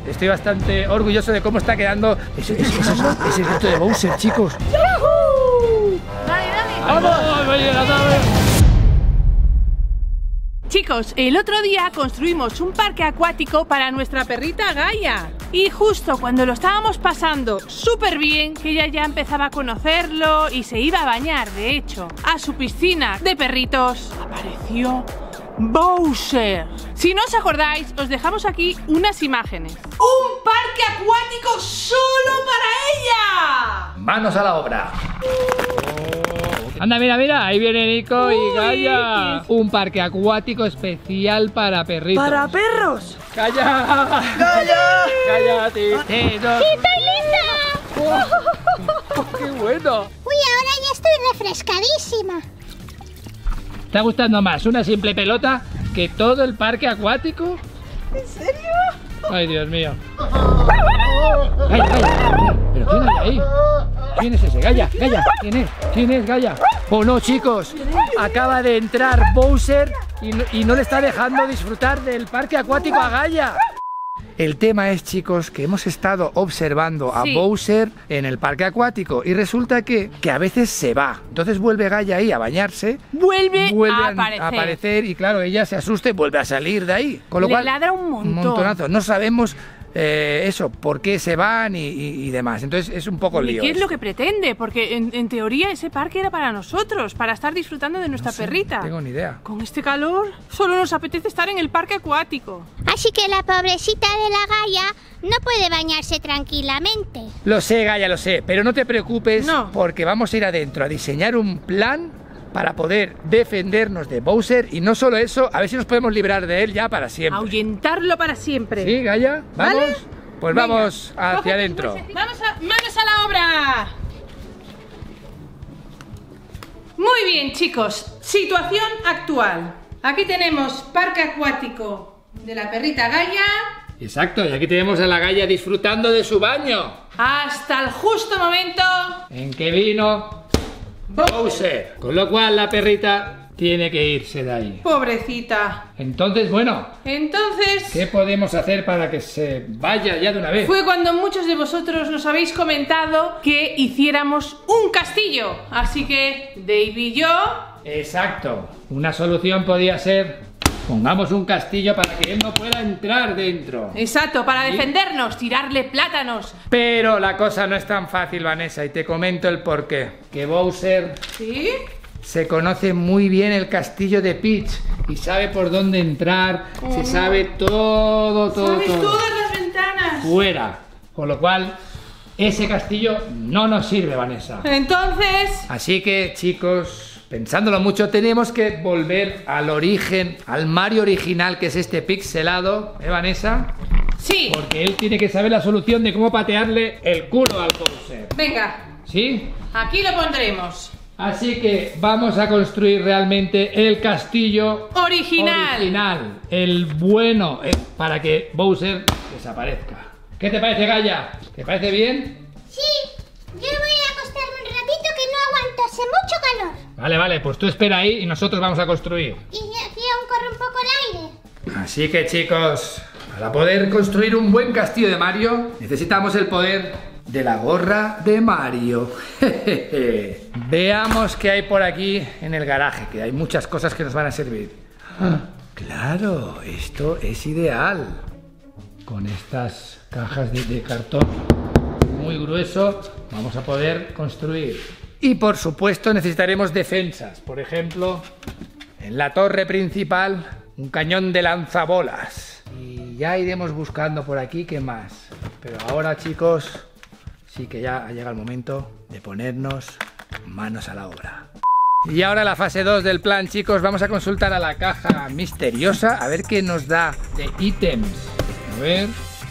Estoy bastante orgulloso de cómo está quedando ese reto de Bowser, chicos. Dale. ¡Vamos! Chicos, el otro día construimos un parque acuático para nuestra perrita Gaia. Y justo cuando lo estábamos pasando súper bien, que ella ya empezaba a conocerlo y se iba a bañar, de hecho, a su piscina de perritos, apareció Bowser. Si no os acordáis, os dejamos aquí unas imágenes. ¡Un parque acuático solo para ella! ¡Manos a la obra! Anda, mira, ahí viene Nico y Gaia. Un parque acuático especial para perritos. ¡Para perros! ¡Calla! ¡Calla! ¡Cállate! ¡Sí, estoy lista! ¡Qué bueno! Uy, ahora ya estoy refrescadísima. ¿Te está gustando más una simple pelota que todo el parque acuático? ¿En serio? ¡Ay, Dios mío! ¡Gaia! ¿Pero quién hay ahí? ¿Quién es ese? ¡Gaia! ¿Quién es Gaia? ¡Oh no, chicos! Acaba de entrar Bowser y no le está dejando disfrutar del parque acuático a Gaia. El tema es, chicos, que hemos estado observando a Bowser en el parque acuático y resulta que a veces se va. Entonces vuelve Gaia ahí a bañarse. Vuelve a aparecer y claro, ella se asusta y vuelve a salir de ahí. Con lo cual, ladra un montón. Un montonazo. No sabemos por qué se van y demás. Entonces es un poco lío. ¿Y qué es lo que pretende? Porque en teoría ese parque era para nosotros, para estar disfrutando de nuestra perrita. No tengo ni idea. Con este calor, solo nos apetece estar en el parque acuático. Así que la pobrecita de la Gaia no puede bañarse tranquilamente. Lo sé, Gaia, lo sé, pero no te preocupes porque vamos a ir adentro a diseñar un plan para poder defendernos de Bowser y no solo eso, a ver si nos podemos librar de él ya para siempre. Ahuyentarlo para siempre. ¿Sí, Gaia? ¿Vamos? ¿Vale? Pues venga, vamos hacia adentro. ¡Manos a la obra! Muy bien, chicos. Situación actual. Aquí tenemos parque acuático de la perrita Gaia. Exacto, y aquí tenemos a la Gaia disfrutando de su baño. Hasta el justo momento en que vino Bowser. Con lo cual la perrita tiene que irse de ahí. Pobrecita. Entonces, bueno. Entonces, ¿qué podemos hacer para que se vaya ya de una vez? Fue cuando muchos de vosotros nos habéis comentado que hiciéramos un castillo. Así que Dave y yo... Exacto. Una solución podía ser... pongamos un castillo para que él no pueda entrar dentro. Exacto, para defendernos, tirarle plátanos. Pero la cosa no es tan fácil, Vanessa, y te comento el porqué. Que Bowser... ¿Sí? Se conoce muy bien el castillo de Peach y sabe por dónde entrar, se sabe todo. ¿Sabes todas las ventanas? Fuera. Con lo cual, ese castillo no nos sirve, Vanessa. Entonces... Así que, chicos, pensándolo mucho, tenemos que volver al origen, al Mario original, que es este pixelado, ¿eh, Vanessa? Sí. Porque él tiene que saber la solución de cómo patearle el culo al Bowser. Venga. ¿Sí? Aquí lo pondremos. Así que vamos a construir realmente el castillo original, el bueno, para que Bowser desaparezca. ¿Qué te parece, Gaia? ¿Te parece bien? Sí, yo voy a acostarme un ratito que no aguanto, hace mucho calor. Vale, pues tú espera ahí y nosotros vamos a construir. Y aquí aún corre un poco el aire. Así que, chicos, para poder construir un buen castillo de Mario, necesitamos el poder de la gorra de Mario. Veamos qué hay por aquí en el garaje, que hay muchas cosas que nos van a servir. Claro, esto es ideal. Con estas cajas de cartón muy grueso vamos a poder construir. Y por supuesto necesitaremos defensas. Por ejemplo, en la torre principal, un cañón de lanzabolas. Y ya iremos buscando por aquí qué más. Pero ahora, chicos, sí que ya ha llegado el momento de ponernos manos a la obra. Y ahora la fase 2 del plan, chicos. Vamos a consultar a la caja misteriosa a ver qué nos da de ítems. A ver.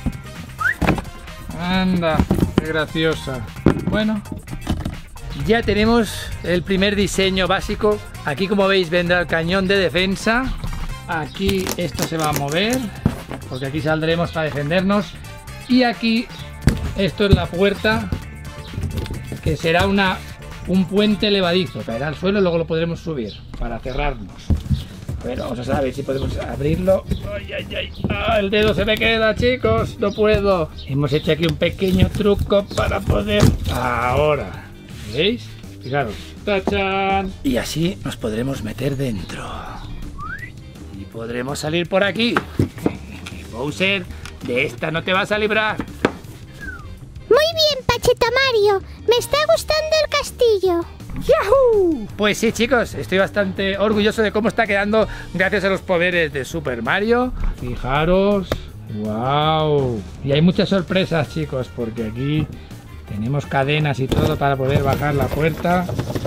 Anda, qué graciosa. Bueno, ya tenemos el primer diseño básico. Aquí, como veis, vendrá el cañón de defensa. Aquí esto se va a mover, porque aquí saldremos para defendernos. Y aquí, esto es la puerta, que será un puente levadizo. Caerá al suelo y luego lo podremos subir para cerrarnos. A ver, vamos a ver si podemos abrirlo. Ay, ay, ay. Ah, el dedo se me queda, chicos. No puedo. Hemos hecho aquí un pequeño truco para poder... Ahora. ¿Veis? Fijaros. ¡Tachán! Y así nos podremos meter dentro. Y podremos salir por aquí. Bowser, de esta no te vas a librar. Muy bien, Pacheto Mario. Me está gustando el castillo. ¡Yahoo! Pues sí, chicos, estoy bastante orgulloso de cómo está quedando gracias a los poderes de Super Mario. Fijaros. ¡Wow! Y hay muchas sorpresas, chicos, porque aquí tenemos cadenas y todo para poder bajar la puerta.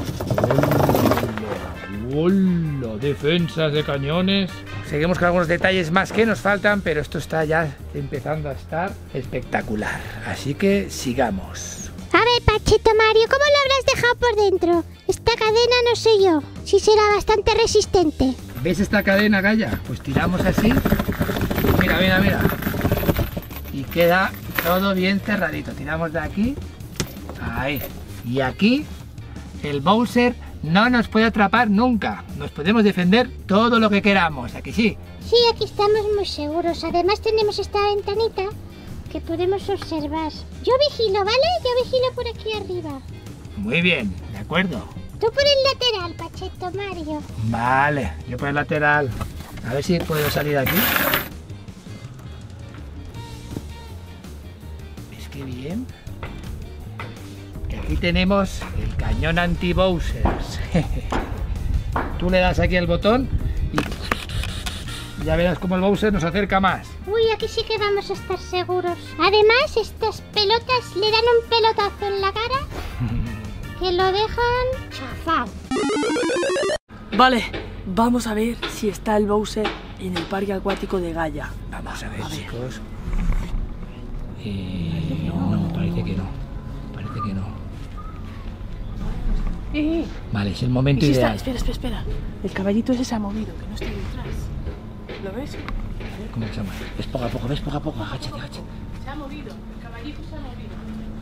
¡Hola! Defensas de cañones. Seguimos con algunos detalles más que nos faltan, pero esto está ya empezando a estar espectacular. Así que sigamos. A ver, Pacheto Mario, ¿cómo lo habrás dejado por dentro? Esta cadena no sé yo, si será bastante resistente. ¿Ves esta cadena, Gaia? Pues tiramos así. Mira, mira, mira. Y queda todo bien cerradito. Tiramos de aquí. Ahí. Y aquí el Bowser no nos puede atrapar nunca. Nos podemos defender todo lo que queramos. ¿A que sí? Sí, aquí estamos muy seguros. Además tenemos esta ventanita que podemos observar. Yo vigilo, ¿vale? Yo vigilo por aquí arriba. Muy bien, de acuerdo. Tú por el lateral, Pacheto Mario. Vale, yo por el lateral. A ver si puedo salir aquí. ¿Ves qué bien? Que aquí tenemos el cañón anti-Bowsers. Tú le das aquí al botón y ya verás cómo el Bowser nos acerca más. Uy, aquí sí que vamos a estar seguros. Además, estas pelotas le dan un pelotazo en la cara que lo dejan chafado. Vale, vamos a ver si está el Bowser en el parque acuático de Gaia. Vamos a ver, chicos. No, parece que no. Parece que no. Vale, es el momento Sí ideal. está, espera. El caballito ese se ha movido, que no está detrás. ¿Lo ves? ¿Cómo que se llama? Es poco a poco, ves poco a poco. Agáchate, agáchate. Se ha movido, el caballito se ha movido.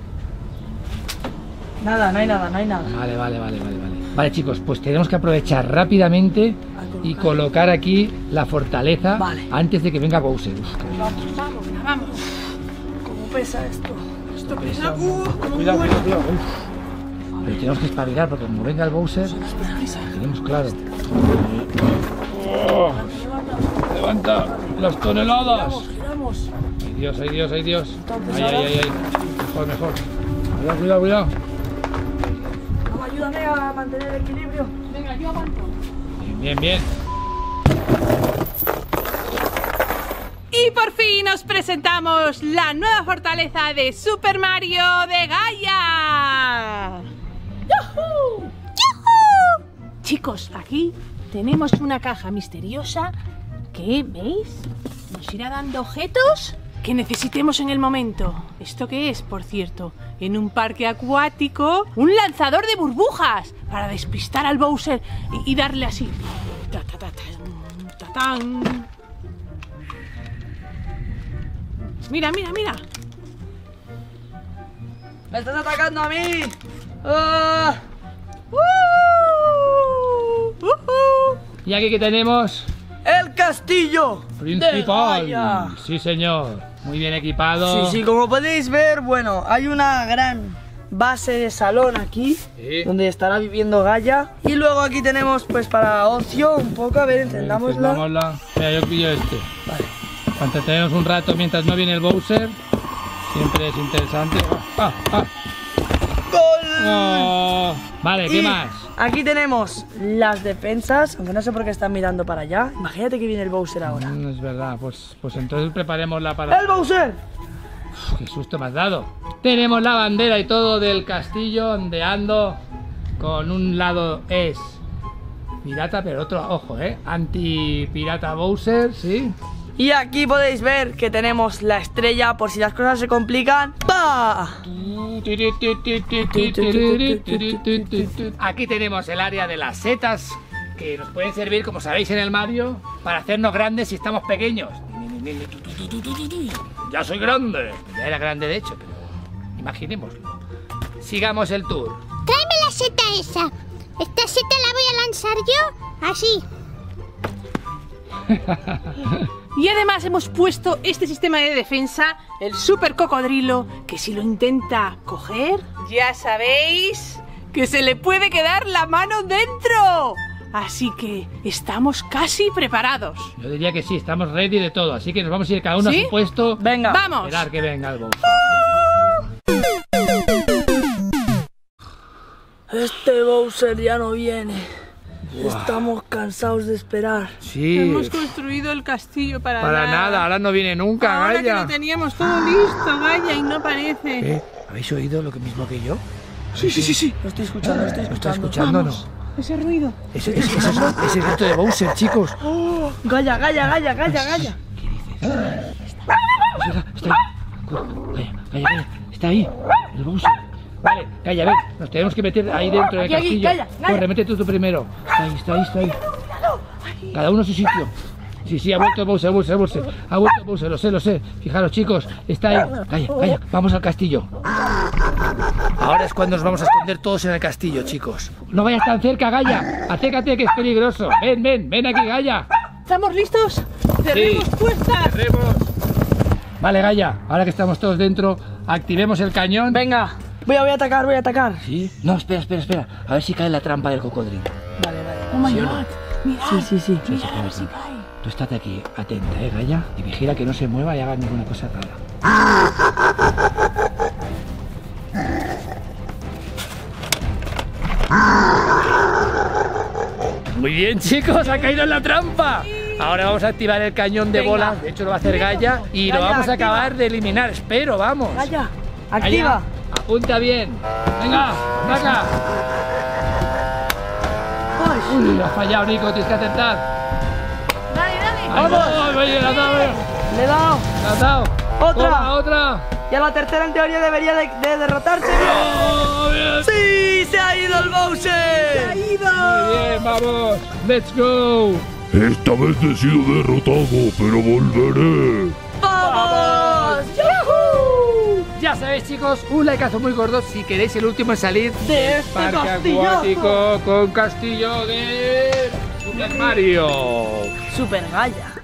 Nada, no hay nada. Vale. Vale, chicos, pues tenemos que aprovechar rápidamente y colocar aquí la fortaleza antes de que venga Bowser. Vamos. ¿Cómo pesa esto? Esto pesa. Cuidado. Pero tenemos que espabilar porque como venga el Bowser, tenemos claro. Levanta las toneladas. Giramos. Ay Dios. Ay. Mejor. Cuidado. Ayúdame a mantener el equilibrio. Venga, yo aguanto. Bien. Y por fin os presentamos la nueva fortaleza de Super Mario de Gaia. ¡Yujú! Chicos, aquí tenemos una caja misteriosa que, ¿veis? Nos irá dando objetos que necesitemos en el momento. ¿Esto qué es, por cierto? En un parque acuático, un lanzador de burbujas para despistar al Bowser y darle así. ¡Tatán! Mira. ¡Me estás atacando a mí! ¡Ah! Y aquí que tenemos ¡El castillo principal. de Gaia! Sí, señor. Muy bien equipado. Sí, como podéis ver, bueno, hay una gran base de salón aquí, donde estará viviendo Gaia. Y luego aquí tenemos, pues, para ocio un poco, a ver, encendámosla. Mira, yo pillo este. Vale. Para entretenernos un rato mientras no viene el Bowser. Siempre es interesante. ¡Gol! Oh. Vale, ¿qué Y más? aquí tenemos las defensas, aunque no sé por qué están mirando para allá. Imagínate que viene el Bowser ahora. Es verdad, pues entonces preparémosla para... ¡El Bowser! ¡Qué susto me has dado! Tenemos la bandera y todo del castillo ondeando. Con un lado es pirata, pero otro, ojo, anti-pirata Bowser, ¿sí? Y aquí podéis ver que tenemos la estrella por si las cosas se complican. ¡Pah! Aquí tenemos el área de las setas que nos pueden servir, como sabéis en el Mario, para hacernos grandes si estamos pequeños. Ya soy grande. Ya era grande de hecho, pero imaginémoslo. Sigamos el tour. Tráeme la seta esa. Esta seta la voy a lanzar yo así. Y además hemos puesto este sistema de defensa, el super cocodrilo, que si lo intenta coger, ya sabéis que se le puede quedar la mano dentro. Así que estamos casi preparados. Yo diría que sí, estamos ready de todo, así que nos vamos a ir cada uno a su puesto. Venga. ¡Vamos! Esperar que venga el Bowser. Este Bowser ya no viene. Estamos cansados de esperar. Sí. Hemos construido el castillo para nada, ahora no viene nunca, Ahora que Gaia. lo teníamos todo listo, Gaia, y no aparece. ¿Habéis oído lo mismo que yo? Sí. Lo estoy escuchando, ¿Lo está escuchando o no? Ese ruido. Ese es el grito de Bowser, chicos. Gaia. Está ahí. Gaia, está ahí. El Bowser. Vale, Gaia, ven. Nos tenemos que meter ahí dentro del castillo. Gaia. Corre, métete tú primero. Está ahí. Cada uno a su sitio. Sí, ha vuelto Bowser. Ha vuelto Bowser, lo sé. Fijaros, chicos, está ahí. Gaia, vamos al castillo. Ahora es cuando nos vamos a esconder todos en el castillo, chicos. No vayas tan cerca, Gaia. Acércate, que es peligroso. Ven aquí, Gaia. ¿Estamos listos? ¡Cerremos puertas! Vale, Gaia, ahora que estamos todos dentro, activemos el cañón. Venga, voy a atacar. ¿Sí? No, espera. A ver si cae la trampa del cocodrilo. Vale. ¡Oh, my God! Mirad. Sí. Mirad a ver si cae. Tú estate aquí, atenta, Gaia, y vigila que no se mueva y haga ninguna cosa rara. Muy bien, chicos, ha caído en la trampa. Ahora vamos a activar el cañón de bolas. De hecho, lo va a hacer Gaia y lo Gaia, vamos a activa. acabar de eliminar. Espero, vamos. Gaia, activa. Gaia, apunta bien. Venga, saca. Uy, has fallado, Nico, tienes que acertar. Dale. ¡Vamos! Oye, la has dado. Le he dado. La has dado. Otra. Otra. Y a la tercera en teoría debería de derrotarse. ¡Oh, bien! ¡Sí! ¡Se ha ido el Bowser! Muy bien, vamos. Let's go. Esta vez he sido derrotado, pero volveré. ¡Vamos! ¡Yahoo! Ya sabéis, chicos, un likeazo muy gordo si queréis el último en salir De este parque castillazo. acuático con castillo de Super Mario. Super Gaia.